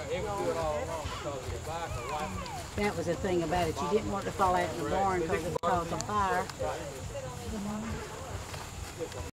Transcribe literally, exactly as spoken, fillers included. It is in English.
That was the thing about it. You didn't want it to fall out in the barn because it would cause a fire.